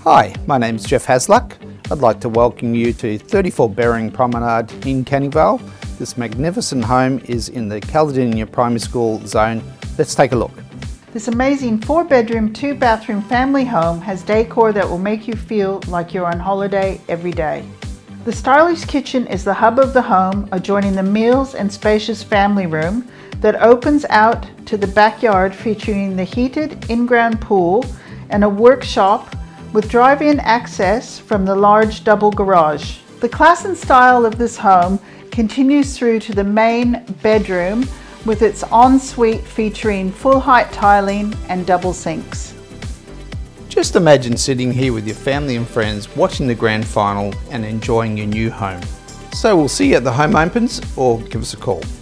Hi, my name's Jeff Hasluck. I'd like to welcome you to 34 Berring Promenade in Canning Vale. This magnificent home is in the Caledonia Primary School zone. Let's take a look. This amazing 4-bedroom, 2-bathroom family home has decor that will make you feel like you're on holiday every day. The stylish kitchen is the hub of the home, adjoining the meals and spacious family room that opens out to the backyard, featuring the heated in-ground pool and a workshop with drive-in access from the large double garage. The class and style of this home continues through to the main bedroom with its ensuite featuring full-height tiling and double sinks. Just imagine sitting here with your family and friends watching the grand final and enjoying your new home. So we'll see you at the home opens or give us a call.